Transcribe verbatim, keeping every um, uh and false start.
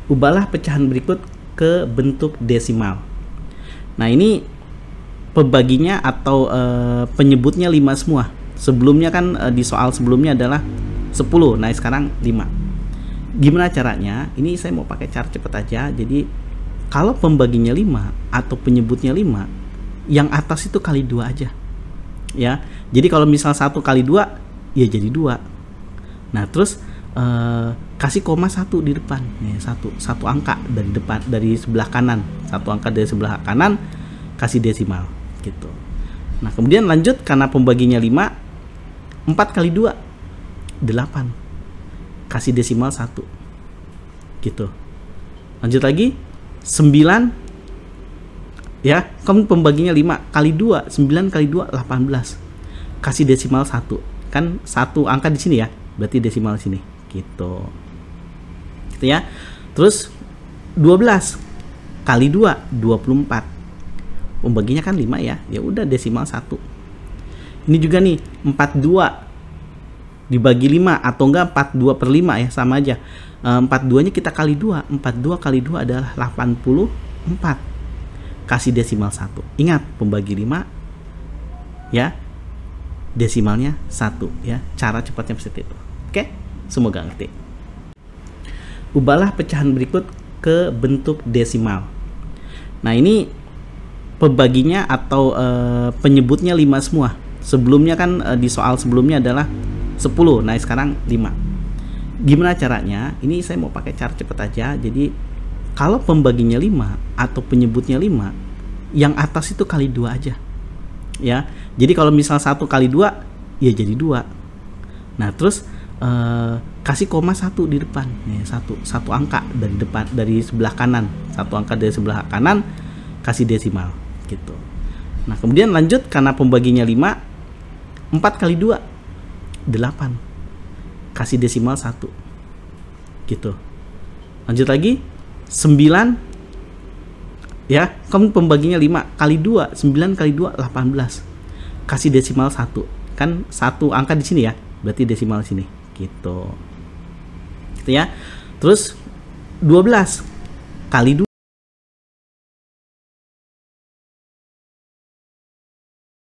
Ubahlah pecahan berikut ke bentuk desimal. Nah, ini pembaginya atau e, penyebutnya lima semua. Sebelumnya kan e, di soal sebelumnya adalah sepuluh. Nah, sekarang lima. Gimana caranya? Ini saya mau pakai cara cepat aja. Jadi, kalau pembaginya lima atau penyebutnya lima, yang atas itu kali dua aja. Ya. Jadi kalau misal satu kali dua, ya jadi dua. Nah, terus Uh, kasih koma satu di depan, nih, satu satu angka dari depan, dari sebelah kanan, satu angka dari sebelah kanan, kasih desimal gitu. Nah, kemudian lanjut, karena pembaginya lima, empat kali dua delapan, kasih desimal satu gitu. Lanjut lagi, sembilan, ya kan pembaginya lima kali dua, sembilan kali dua delapan belas, kasih desimal satu, kan satu angka di sini ya, berarti desimal sini gitu. Gitu ya. Terus dua belas kali dua dua puluh empat. Pembaginya kan lima ya. Ya udah desimal satu. Ini juga nih empat puluh dua dibagi lima atau enggak empat puluh dua per lima ya, sama aja. E, empat puluh dua nya kita kali dua. empat puluh dua kali dua adalah delapan puluh empat. Kasih desimal satu. Ingat, pembagi lima ya. Desimalnya satu ya. Cara cepatnya seperti itu. Oke? Semoga ngerti. Ubahlah pecahan berikut ke bentuk desimal. Nah, ini pembaginya atau e, penyebutnya lima semua. Sebelumnya kan e, di soal sebelumnya adalah sepuluh. Nah, sekarang lima. Gimana caranya? Ini saya mau pakai cara cepat aja. Jadi, kalau pembaginya lima atau penyebutnya lima, yang atas itu kali dua aja. Ya. Jadi kalau misal satu kali dua, ya jadi dua. Nah, terus Uh, kasih koma satu di depan, nih, satu satu angka dari depan, dari sebelah kanan, satu angka dari sebelah kanan, kasih desimal gitu. Nah, kemudian lanjut, karena pembaginya lima, empat kali dua delapan, kasih desimal satu gitu. Lanjut lagi, sembilan, ya kan pembaginya lima kali dua, sembilan kali dua delapan belas, kasih desimal satu, kan satu angka di sini ya, berarti desimal sini gitu. Gitu ya. Terus dua belas kali dua